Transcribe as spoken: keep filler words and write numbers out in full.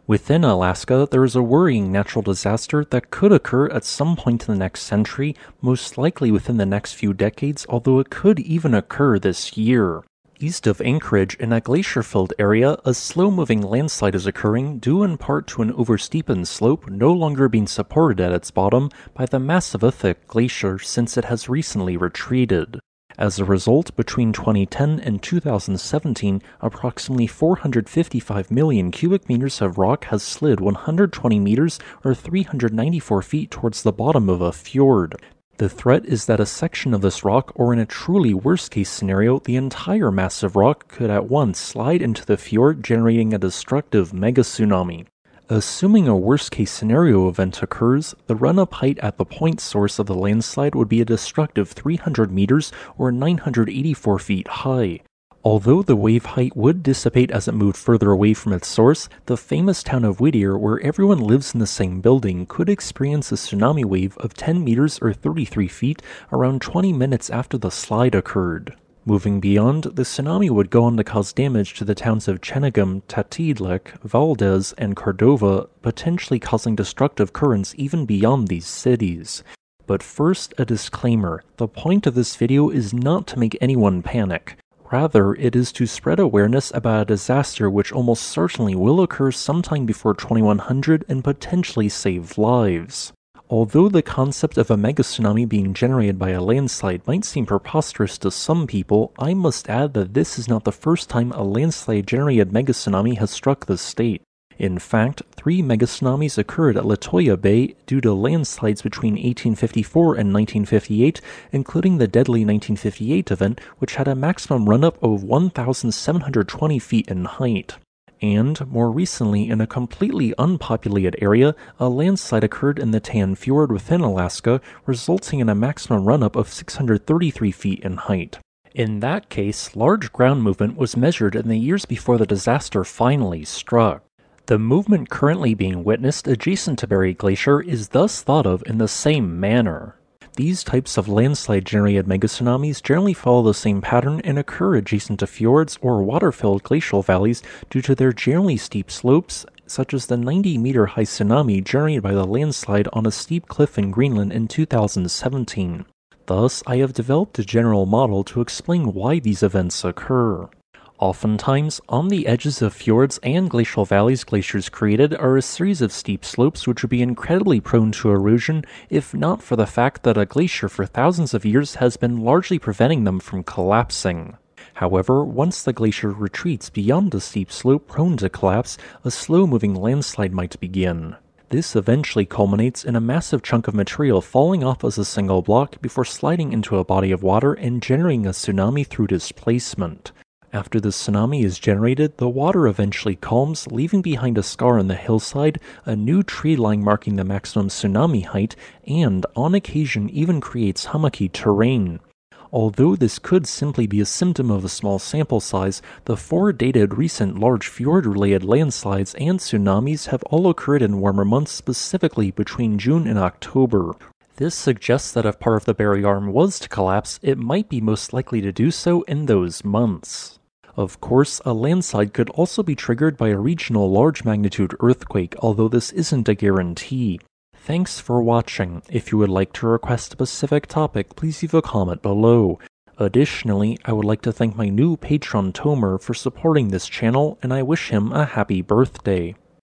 Within Alaska, there is a worrying natural disaster that could occur at some point in the next century, most likely within the next few decades, although it could even occur this year. East of Anchorage, in a glacier-filled area, a slow-moving landslide is occurring due in part to an oversteepened slope no longer being supported at its bottom by the mass of a thick glacier since it has recently retreated. As a result, between twenty ten and two thousand seventeen, approximately four hundred fifty-five million cubic meters of rock has slid one hundred twenty meters or three hundred ninety-four feet towards the bottom of a fjord. The threat is that a section of this rock, or in a truly worst-case scenario, the entire mass of rock could at once slide into the fjord, generating a destructive megatsunami. Assuming a worst-case scenario event occurs, the run-up height at the point source of the landslide would be a destructive three hundred meters or nine hundred eighty-four feet high. Although the wave height would dissipate as it moved further away from its source, the famous town of Whittier, where everyone lives in the same building, could experience a tsunami wave of ten meters or thirty-three feet around twenty minutes after the slide occurred. Moving beyond, the tsunami would go on to cause damage to the towns of Chenegum, Tatidlek, Valdez, and Cordova, potentially causing destructive currents even beyond these cities. But first, a disclaimer. The point of this video is not to make anyone panic. Rather, it is to spread awareness about a disaster which almost certainly will occur sometime before twenty-one hundred and potentially save lives. Although the concept of a megatsunami being generated by a landslide might seem preposterous to some people, I must add that this is not the first time a landslide-generated megatsunami has struck the state. In fact, three megatsunamis occurred at Latoya Bay due to landslides between eighteen fifty-four and nineteen fifty-eight, including the deadly nineteen fifty-eight event, which had a maximum run-up of one thousand seven hundred twenty feet in height. And, more recently, in a completely unpopulated area, a landslide occurred in the Taan Fjord within Alaska, resulting in a maximum run-up of six hundred thirty-three feet in height. In that case, large ground movement was measured in the years before the disaster finally struck. The movement currently being witnessed adjacent to Berry Glacier is thus thought of in the same manner. These types of landslide-generated megatsunamis generally follow the same pattern and occur adjacent to fjords or water-filled glacial valleys due to their generally steep slopes, such as the ninety meter high tsunami generated by the landslide on a steep cliff in Greenland in two thousand seventeen. Thus, I have developed a general model to explain why these events occur. Oftentimes, on the edges of fjords and glacial valleys glaciers created are a series of steep slopes which would be incredibly prone to erosion if not for the fact that a glacier for thousands of years has been largely preventing them from collapsing. However, once the glacier retreats beyond a steep slope prone to collapse, a slow-moving landslide might begin. This eventually culminates in a massive chunk of material falling off as a single block before sliding into a body of water and generating a tsunami through displacement. After the tsunami is generated, the water eventually calms, leaving behind a scar on the hillside, a new tree line marking the maximum tsunami height, and, on occasion, even creates hummocky terrain. Although this could simply be a symptom of a small sample size, the four dated recent large fjord-related landslides and tsunamis have all occurred in warmer months, specifically between June and October. This suggests that if part of the Berry Arm was to collapse, it might be most likely to do so in those months. Of course, a landslide could also be triggered by a regional large-magnitude earthquake, although this isn't a guarantee. Thanks for watching. If you would like to request a specific topic, please leave a comment below. Additionally, I would like to thank my new patron Tomer for supporting this channel, and I wish him a happy birthday.